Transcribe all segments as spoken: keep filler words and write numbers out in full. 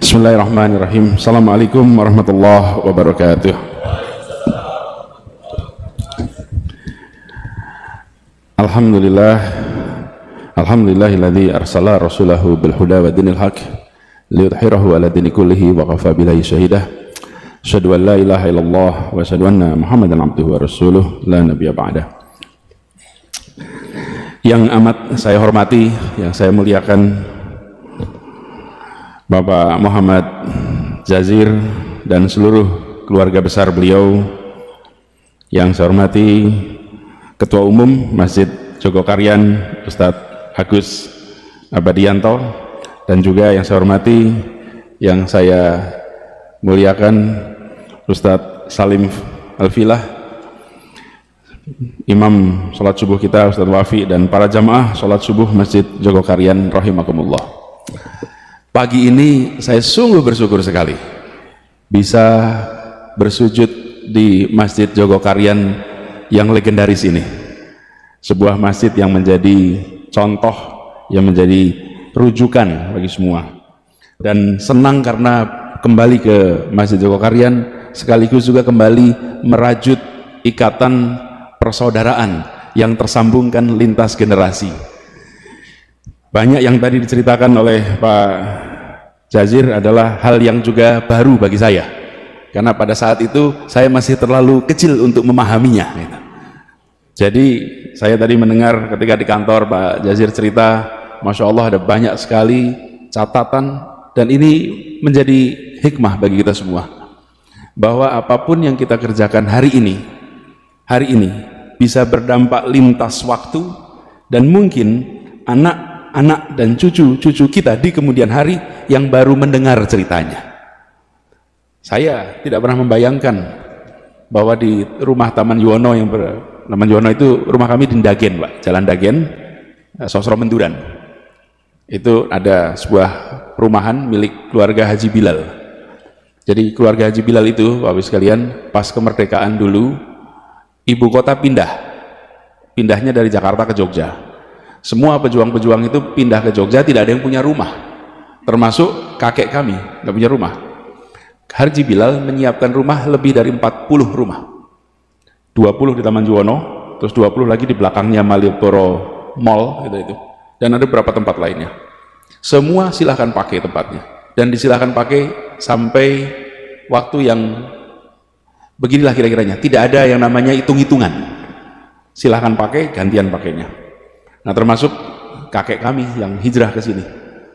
Bismillahirrahmanirrahim. Assalamualaikum warahmatullahi wabarakatuh. Alhamdulillah, alhamdulillahilladzi arsala rasulahu bil huda wa dinil haq liyudhhirahu ala dini kullihi wa kafa billahi syahidah. Asyhadu an la ilaha illallah wa asyhadu anna Muhammadan abduhu wa rasuluh la nabiyya ba'dah. Yang amat saya hormati, yang saya muliakan, Bapak Muhammad Jazir dan seluruh keluarga besar beliau. Yang saya hormati Ketua Umum Masjid Jogokaryan Ustadz Agus Abadianto, dan juga yang saya hormati, yang saya muliakan Ustadz Salim Alfilah, Imam sholat subuh kita Ustadz Wafi, dan para jamaah sholat subuh Masjid Jogokaryan rahimakumullah. Pagi ini saya sungguh bersyukur sekali bisa bersujud di Masjid Jogokaryan yang legendaris ini, sebuah masjid yang menjadi contoh, yang menjadi rujukan bagi semua. Dan senang karena kembali ke Masjid Jogokaryan sekaligus juga kembali merajut ikatan persaudaraan yang tersambungkan lintas generasi. Banyak yang tadi diceritakan oleh Pak Jazir adalah hal yang juga baru bagi saya, karena pada saat itu saya masih terlalu kecil untuk memahaminya. Jadi saya tadi mendengar ketika di kantor Pak Jazir cerita, Masya Allah ada banyak sekali catatan, dan ini menjadi hikmah bagi kita semua, bahwa apapun yang kita kerjakan hari ini, hari ini bisa berdampak lintas waktu, dan mungkin anak anak dan cucu-cucu kita di kemudian hari yang baru mendengar ceritanya. Saya tidak pernah membayangkan bahwa di rumah Taman Yuwono, yang ber, Taman Yuwono itu rumah kami di Dagen, Pak, Jalan Dagen, Sosro Menduran. Itu ada sebuah perumahan milik keluarga Haji Bilal. Jadi keluarga Haji Bilal itu, Bapak sekalian, pas kemerdekaan dulu, ibu kota pindah, pindahnya dari Jakarta ke Jogja. Semua pejuang-pejuang itu pindah ke Jogja, tidak ada yang punya rumah, termasuk kakek kami, nggak punya rumah. Haji Bilal menyiapkan rumah lebih dari empat puluh rumah, dua puluh di Taman Yuwono, terus dua puluh lagi di belakangnya Malioboro Mall gitu itu, dan ada beberapa tempat lainnya. Semua silahkan pakai tempatnya, dan disilahkan pakai sampai waktu yang beginilah kira-kiranya. Tidak ada yang namanya hitung-hitungan, silahkan pakai, gantian pakainya. Nah, termasuk kakek kami yang hijrah ke sini.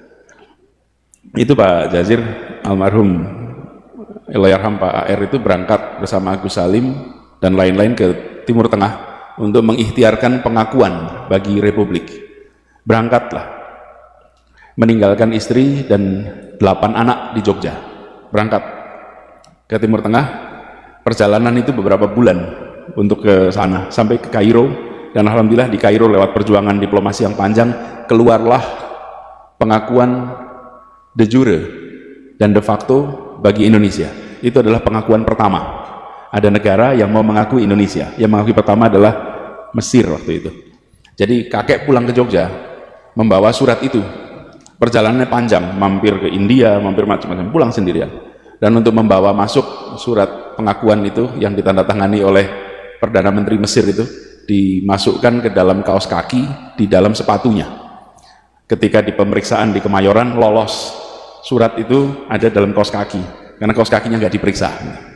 Itu Pak Jazir, almarhum Allahyarham Pak A R itu berangkat bersama Agus Salim dan lain-lain ke Timur Tengah untuk mengikhtiarkan pengakuan bagi Republik. Berangkatlah, meninggalkan istri dan delapan anak di Jogja, berangkat ke Timur Tengah. Perjalanan itu beberapa bulan untuk ke sana, sampai ke Kairo. Dan alhamdulillah di Kairo lewat perjuangan diplomasi yang panjang, keluarlah pengakuan de jure dan de facto bagi Indonesia. Itu adalah pengakuan pertama. Ada negara yang mau mengakui Indonesia. Yang mengakui pertama adalah Mesir waktu itu. Jadi kakek pulang ke Jogja membawa surat itu. Perjalanannya panjang, mampir ke India, mampir macam-macam, pulang sendirian. Dan untuk membawa masuk surat pengakuan itu yang ditandatangani oleh Perdana Menteri Mesir itu, dimasukkan ke dalam kaos kaki di dalam sepatunya. Ketika di pemeriksaan di Kemayoran lolos, surat itu ada dalam kaos kaki, karena kaos kakinya nggak diperiksa,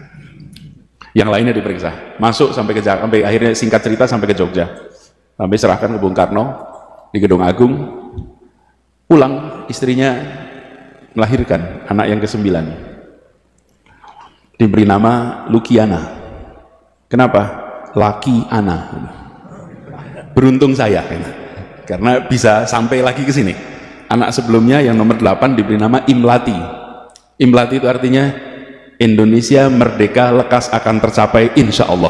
yang lainnya diperiksa. Masuk sampai ke sampai akhirnya singkat cerita sampai ke Jogja, sampai serahkan ke Bung Karno di Gedung Agung. Pulang, istrinya melahirkan anak yang kesembilan, diberi nama Lukiana. Kenapa? Laki Ana. Beruntung saya, karena bisa sampai lagi ke sini. Anak sebelumnya yang nomor delapan diberi nama Imlati. Imlati itu artinya Indonesia merdeka lekas akan tercapai insya Allah.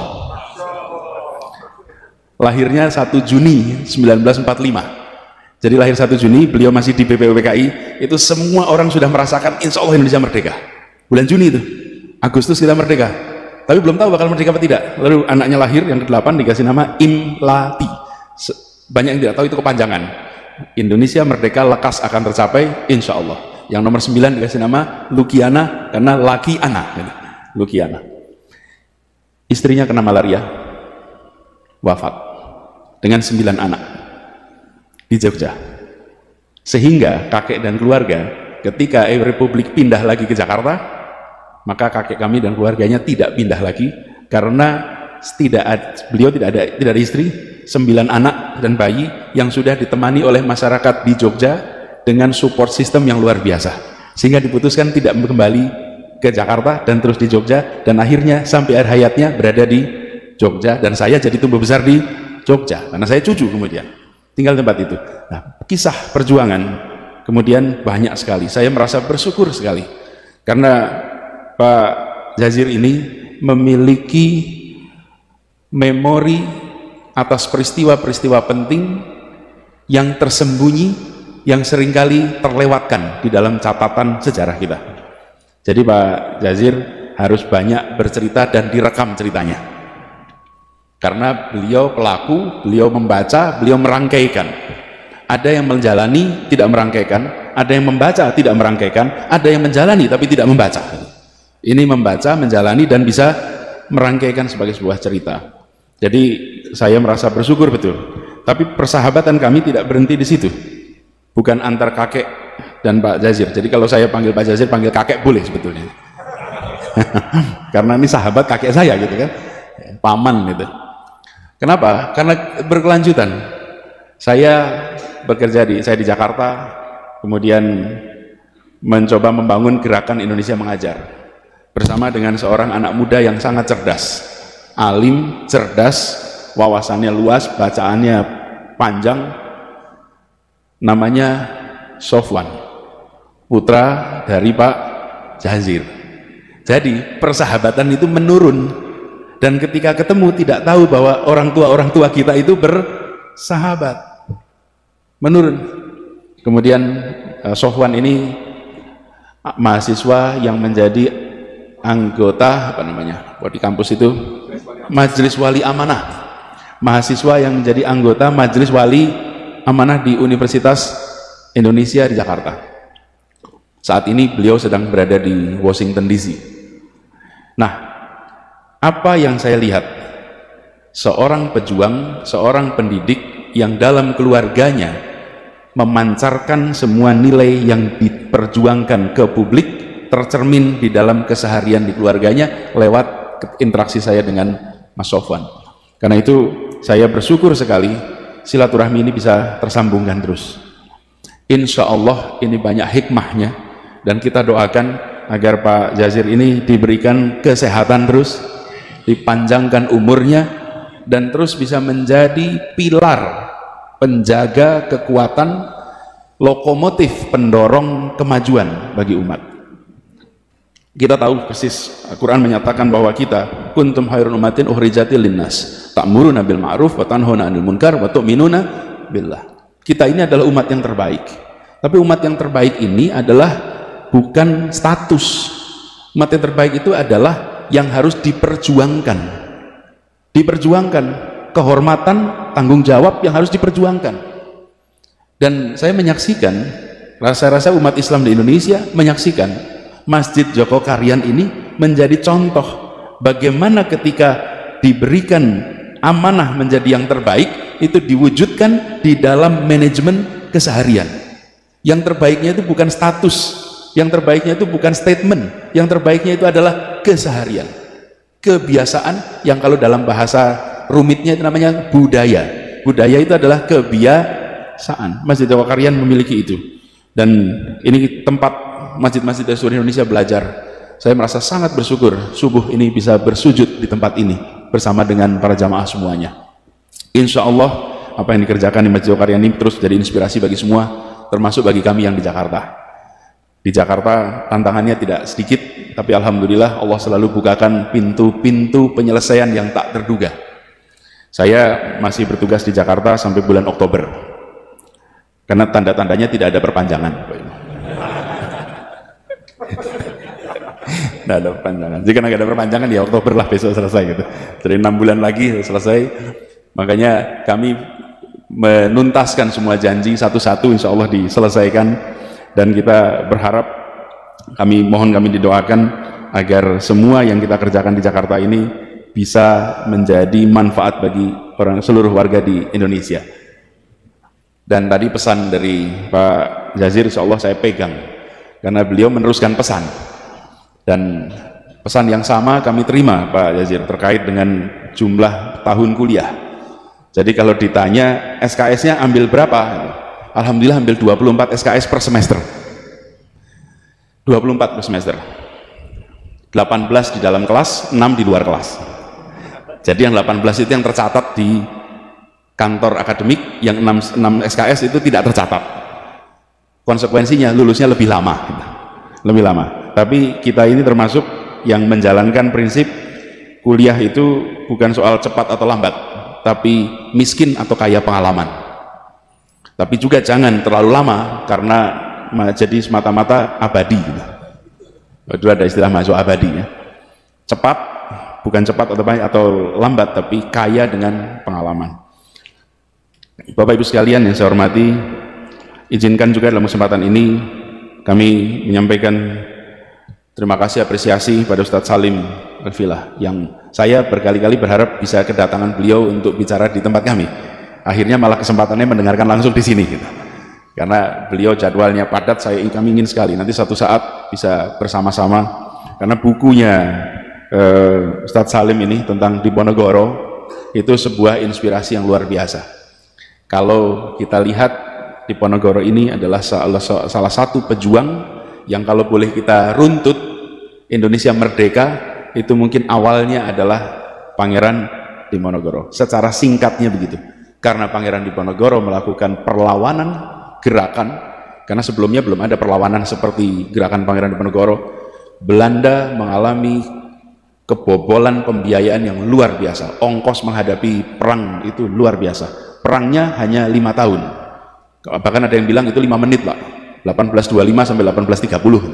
Lahirnya satu Juni seribu sembilan ratus empat puluh lima. Jadi lahir satu Juni, beliau masih di B P U P K I. Itu semua orang sudah merasakan insya Allah Indonesia merdeka. Bulan Juni itu, Agustus kita merdeka, tapi belum tahu bakal merdeka apa tidak. Lalu anaknya lahir yang kedelapan dikasih nama Imlati. Banyak yang tidak tahu itu kepanjangan. Indonesia merdeka lekas akan tercapai insya Allah. Yang nomor sembilan dikasih nama Lukiana karena laki anak. Lukiana. Istrinya kena malaria, wafat dengan sembilan anak di Jogja. Sehingga kakek dan keluarga ketika Republik pindah lagi ke Jakarta, maka kakek kami dan keluarganya tidak pindah lagi karena tidak ada, beliau tidak ada tidak ada istri, sembilan anak dan bayi yang sudah ditemani oleh masyarakat di Jogja dengan support system yang luar biasa, sehingga diputuskan tidak kembali ke Jakarta dan terus di Jogja, dan akhirnya sampai akhir hayatnya berada di Jogja, dan saya jadi tumbuh besar di Jogja karena saya cucu kemudian tinggal di tempat itu. Nah, kisah perjuangan kemudian banyak sekali. Saya merasa bersyukur sekali karena Pak Jazir ini memiliki memori atas peristiwa-peristiwa penting yang tersembunyi, yang seringkali terlewatkan di dalam catatan sejarah kita. Jadi Pak Jazir harus banyak bercerita dan direkam ceritanya, karena beliau pelaku, beliau membaca, beliau merangkaikan. Ada yang menjalani tidak merangkaikan, ada yang membaca tidak merangkaikan, ada yang menjalani tapi tidak membaca. Ini membaca, menjalani, dan bisa merangkaikan sebagai sebuah cerita. Jadi saya merasa bersyukur betul. Tapi persahabatan kami tidak berhenti di situ. Bukan antar kakek dan Pak Jazir. Jadi kalau saya panggil Pak Jazir, panggil kakek boleh sebetulnya. Karena ini sahabat kakek saya gitu kan, paman gitu. Kenapa? Karena berkelanjutan. Saya bekerja di saya di Jakarta, kemudian mencoba membangun gerakan Indonesia Mengajar bersama dengan seorang anak muda yang sangat cerdas, alim, cerdas, wawasannya luas, bacaannya panjang. Namanya Sofwan, putra dari Pak Jazir. Jadi persahabatan itu menurun, dan ketika ketemu tidak tahu bahwa orang tua orang tua kita itu bersahabat, menurun. Kemudian Sofwan ini mahasiswa yang menjadi anggota apa namanya di kampus itu Majelis Wali Amanah, mahasiswa yang menjadi anggota Majelis Wali Amanah di Universitas Indonesia di Jakarta. Saat ini beliau sedang berada di Washington D C. Nah, apa yang saya lihat? Seorang pejuang, seorang pendidik yang dalam keluarganya memancarkan semua nilai yang diperjuangkan ke publik, tercermin di dalam keseharian di keluarganya lewat interaksi saya dengan Mas Sofwan. Karena itu saya bersyukur sekali silaturahmi ini bisa tersambungkan terus. Insya Allah ini banyak hikmahnya, dan kita doakan agar Pak Jazir ini diberikan kesehatan terus, dipanjangkan umurnya, dan terus bisa menjadi pilar penjaga kekuatan, lokomotif pendorong kemajuan bagi umat. Kita tahu persis, Al-Quran menyatakan bahwa kita kuntum khairun ummatin ukhrijatil linnas ta'muruna bil ma'ruf wa tanhauna 'anil munkar wa tu'minuna billah. Kita ini adalah umat yang terbaik. Tapi umat yang terbaik ini adalah bukan status. Umat yang terbaik itu adalah yang harus diperjuangkan. Diperjuangkan, kehormatan, tanggung jawab yang harus diperjuangkan. Dan saya menyaksikan, rasa-rasa umat Islam di Indonesia menyaksikan Masjid Joko Karyan ini menjadi contoh bagaimana ketika diberikan amanah menjadi yang terbaik, itu diwujudkan di dalam manajemen keseharian. Yang terbaiknya itu bukan status, yang terbaiknya itu bukan statement, yang terbaiknya itu adalah keseharian, kebiasaan, yang kalau dalam bahasa rumitnya itu namanya budaya. Budaya itu adalah kebiasaan. Masjid Joko Karyan memiliki itu, dan ini tempat masjid-masjid dari seluruh Indonesia belajar. Saya merasa sangat bersyukur subuh ini bisa bersujud di tempat ini bersama dengan para jamaah semuanya. Insya Allah apa yang dikerjakan di Masjid Joko Karyan ini terus jadi inspirasi bagi semua, termasuk bagi kami yang di Jakarta. Di Jakarta tantangannya tidak sedikit, tapi alhamdulillah Allah selalu bukakan pintu-pintu penyelesaian yang tak terduga. Saya masih bertugas di Jakarta sampai bulan Oktober, karena tanda-tandanya tidak ada perpanjangan. Tidak ada perpanjangan. Jika nggak ada perpanjangan ya Oktober lah, besok selesai gitu. Jadi enam bulan lagi selesai. Makanya kami menuntaskan semua janji satu-satu, insya Allah diselesaikan, dan kita berharap, kami mohon kami didoakan agar semua yang kita kerjakan di Jakarta ini bisa menjadi manfaat bagi orang seluruh warga di Indonesia. Dan tadi pesan dari Pak Jazir insya Allah saya pegang, karena beliau meneruskan pesan, dan pesan yang sama kami terima Pak Jazir terkait dengan jumlah tahun kuliah. Jadi kalau ditanya S K S-nya ambil berapa, alhamdulillah ambil dua puluh empat S K S per semester, dua puluh empat per semester, delapan belas di dalam kelas, enam di luar kelas. Jadi yang delapan belas itu yang tercatat di kantor akademik, yang enam, enam S K S itu tidak tercatat. Konsekuensinya lulusnya lebih lama, lebih lama. Tapi kita ini termasuk yang menjalankan prinsip kuliah itu bukan soal cepat atau lambat, tapi miskin atau kaya pengalaman. Tapi juga jangan terlalu lama, karena jadi semata-mata abadi. Itu ada istilah masuk abadi ya. Cepat, bukan cepat atau atau lambat, tapi kaya dengan pengalaman. Bapak Ibu sekalian yang saya hormati, izinkan juga dalam kesempatan ini kami menyampaikan terima kasih apresiasi pada Ustadz Salim Al-Filah, yang saya berkali-kali berharap bisa kedatangan beliau untuk bicara di tempat kami. Akhirnya malah kesempatannya mendengarkan langsung di sini gitu. Karena beliau jadwalnya padat, saya kami ingin sekali nanti satu saat bisa bersama-sama, karena bukunya eh, Ustadz Salim ini tentang Diponegoro itu sebuah inspirasi yang luar biasa. Kalau kita lihat, Diponegoro ini adalah salah, salah satu pejuang yang kalau boleh kita runtut Indonesia merdeka, itu mungkin awalnya adalah Pangeran Diponegoro. Secara singkatnya begitu. Karena Pangeran Diponegoro melakukan perlawanan gerakan, karena sebelumnya belum ada perlawanan seperti gerakan Pangeran Diponegoro, Belanda mengalami kebobolan pembiayaan yang luar biasa. Ongkos menghadapi perang itu luar biasa. Perangnya hanya lima tahun, bahkan ada yang bilang itu lima menit lah, delapan belas dua puluh lima sampai delapan belas tiga puluh.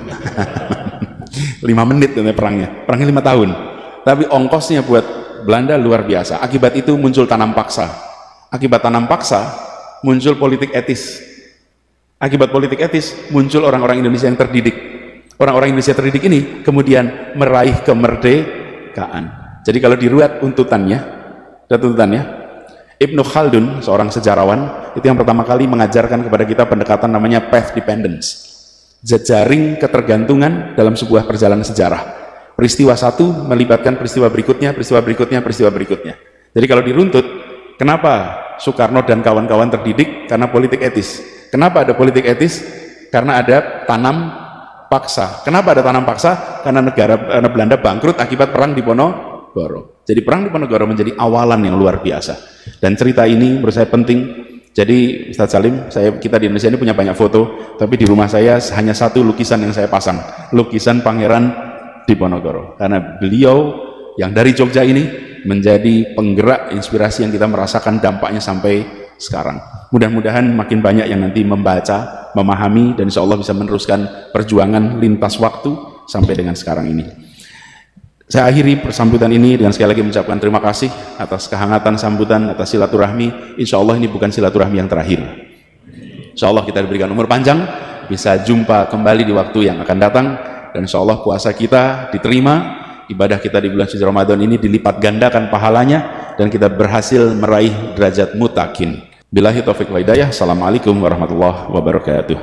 lima menit perangnya, perangnya lima tahun, tapi ongkosnya buat Belanda luar biasa. Akibat itu muncul tanam paksa, akibat tanam paksa muncul politik etis, akibat politik etis muncul orang-orang Indonesia yang terdidik. Orang-orang Indonesia terdidik ini kemudian meraih kemerdekaan. Jadi kalau diruat tuntutannya, ada tuntutannya, Ibnu Khaldun, seorang sejarawan, itu yang pertama kali mengajarkan kepada kita pendekatan namanya path dependence, jejaring ketergantungan dalam sebuah perjalanan sejarah. Peristiwa satu melibatkan peristiwa berikutnya, peristiwa berikutnya, peristiwa berikutnya. Jadi kalau diruntut, kenapa Soekarno dan kawan-kawan terdidik? Karena politik etis. Kenapa ada politik etis? Karena ada tanam paksa. Kenapa ada tanam paksa? Karena negara karena Belanda bangkrut akibat perang Diponegoro. Jadi perang Diponegoro menjadi awalan yang luar biasa, dan cerita ini menurut saya penting. Jadi Ustadz Salim, saya kita di Indonesia ini punya banyak foto, tapi di rumah saya hanya satu lukisan yang saya pasang, lukisan Pangeran Diponegoro, karena beliau yang dari Jogja ini menjadi penggerak inspirasi yang kita merasakan dampaknya sampai sekarang. Mudah-mudahan makin banyak yang nanti membaca, memahami, dan insya Allah bisa meneruskan perjuangan lintas waktu sampai dengan sekarang ini. Saya akhiri persambutan ini dengan sekali lagi mengucapkan terima kasih atas kehangatan sambutan, atas silaturahmi. Insya Allah ini bukan silaturahmi yang terakhir. Insya Allah kita diberikan umur panjang, bisa jumpa kembali di waktu yang akan datang, dan insya Allah puasa kita diterima, ibadah kita di bulan suci Ramadan ini dilipat gandakan pahalanya, dan kita berhasil meraih derajat mutakin. Billahi taufiq wal hidayah. Assalamualaikum warahmatullahi wabarakatuh.